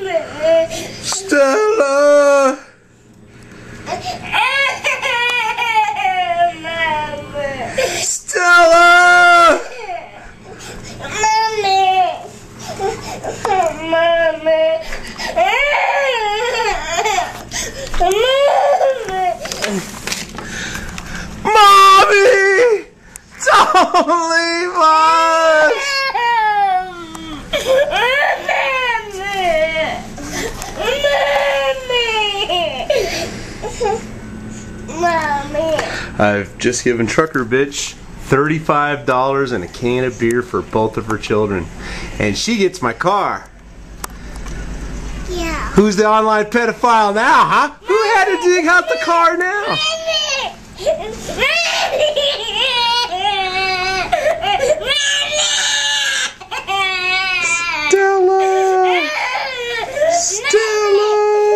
Stella! Stella! Mommy! Don't leave us! I've just given Trucker Bitch $35 and a can of beer for both of her children. And she gets my car. Yeah. Who's the online pedophile now, huh? Who had to dig out the car now? Stella! Stella!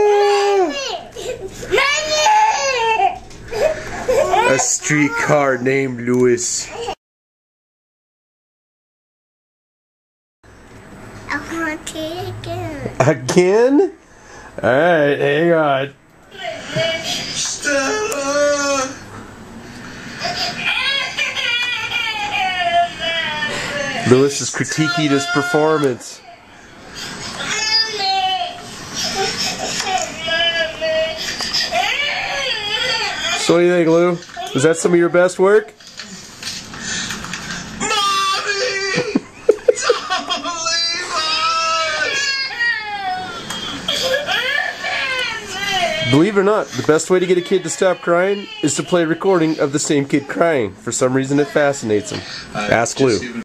A streetcar named Louis. I want it again. Again? Alright, hang on. Stella! Louis is critiquing his performance. So what do you think, Lou? Was that some of your best work? Mommy! Don't leave us! Believe it or not, the best way to get a kid to stop crying is to play a recording of the same kid crying. For some reason it fascinates him. Ask Lou.